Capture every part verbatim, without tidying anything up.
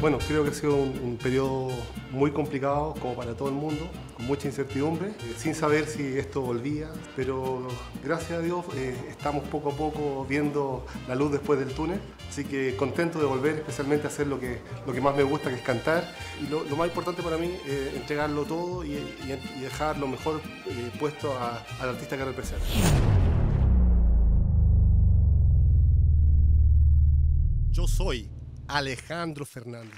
Bueno, creo que ha sido un, un periodo muy complicado, como para todo el mundo, con mucha incertidumbre, eh, sin saber si esto volvía, pero gracias a Dios eh, estamos poco a poco viendo la luz después del túnel, así que contento de volver, especialmente a hacer lo que, lo que más me gusta, que es cantar, y lo, lo más importante para mí es eh, entregarlo todo y, y, y dejar lo mejor eh, puesto a, al artista que representa. Yo soy Alejandro Fernández.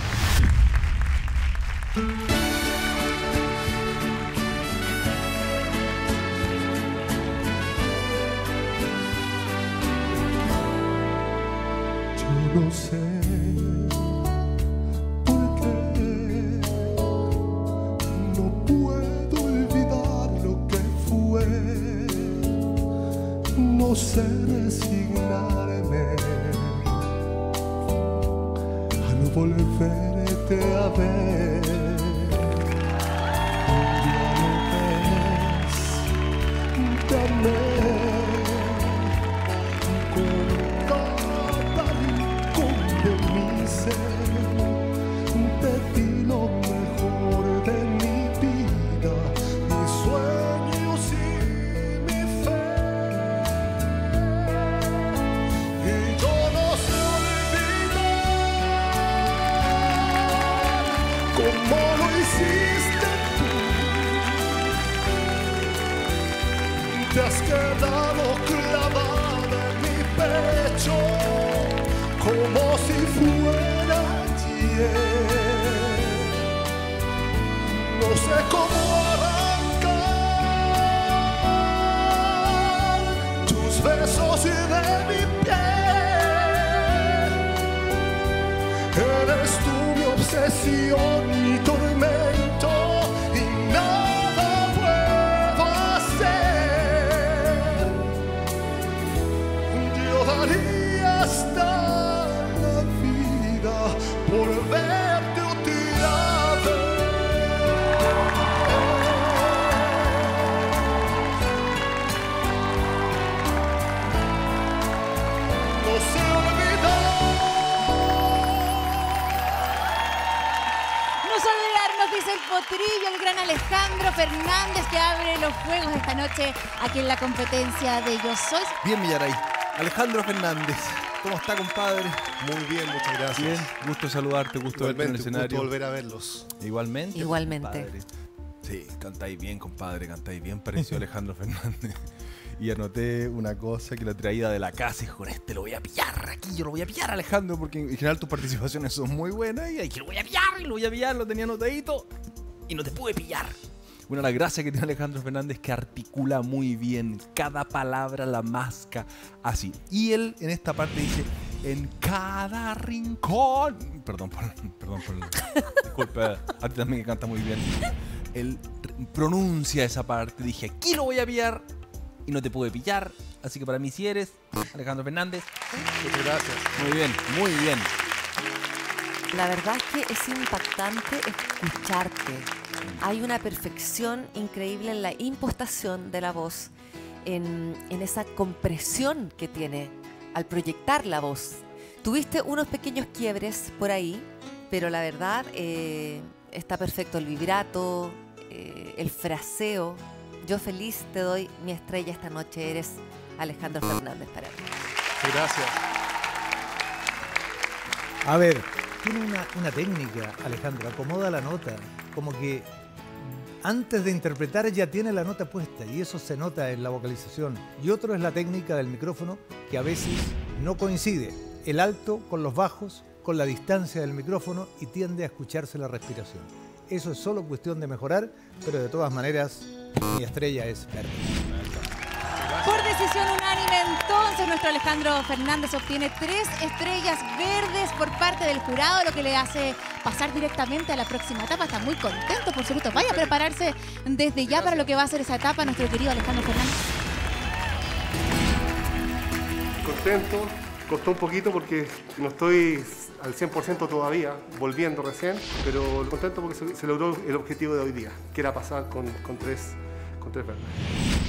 Yo no sé por qué no puedo olvidar lo que fue, no sé resignarme volverte a ver. Un día lo ves también con cada rincón de mi ser. Te di lo mejor de mi vida, mis sueños y mi fe. Y yo no sé como lo hiciste tú, te has quedado clavada en mi pecho como si fuera ayer. No sé cómo arrancar tus besos y de mi piel. Eres tú mi obsesión, mi tormento, y nada puedo hacer. Yo daría hasta la vida por verte otra vez. No sé olvidar. Dice el potrillo, el gran Alejandro Fernández, que abre los juegos esta noche aquí en la competencia de Yo Soy. Bien, Millaray. Alejandro Fernández, ¿cómo está, compadre? Muy bien, muchas gracias. Bien, gusto saludarte, gusto verte en el escenario. Gusto volver a verlos. Igualmente. Igualmente. Compadre. Sí, cantáis bien, compadre, cantáis bien, pareció Alejandro Fernández. Y anoté una cosa que la traída de la casa y con este lo voy a pillar aquí, yo lo voy a pillar, Alejandro, porque en general tus participaciones son muy buenas y aquí lo voy a pillar y lo voy a pillar, lo tenía anotadito y no te pude pillar. Una de las gracias que tiene Alejandro Fernández es que articula muy bien, cada palabra la masca así. Y él en esta parte dice, en cada rincón, perdón por, perdón por, disculpe, a ti también que canta muy bien. Él pronuncia esa parte, dije, aquí lo voy a pillar. Y no te pude pillar, así que para mí sí eres Alejandro Fernández. Muchas gracias. Muy bien, muy bien. La verdad es que es impactante escucharte. Hay una perfección increíble en la impostación de la voz, en, en esa compresión que tiene al proyectar la voz. Tuviste unos pequeños quiebres por ahí, pero la verdad eh, está perfecto el vibrato, eh, el fraseo. Yo feliz te doy mi estrella esta noche. Eres Alejandro Fernández para mí. Gracias. A ver, tiene una, una técnica, Alejandro. Acomoda la nota. Como que antes de interpretar ya tiene la nota puesta y eso se nota en la vocalización. Y otro es la técnica del micrófono, que a veces no coincide el alto con los bajos, con la distancia del micrófono y tiende a escucharse la respiración. Eso es solo cuestión de mejorar, pero de todas maneras mi estrella es verde. Por decisión unánime, entonces, nuestro Alejandro Fernández obtiene tres estrellas verdes por parte del jurado, lo que le hace pasar directamente a la próxima etapa. Está muy contento, por supuesto. Vaya a prepararse desde ya para lo que va a ser esa etapa, nuestro querido Alejandro Fernández. Contento, costó un poquito porque no estoy al cien por ciento todavía, volviendo recién, pero contento porque se, se logró el objetivo de hoy día, que era pasar con, con tres, con tres verdes.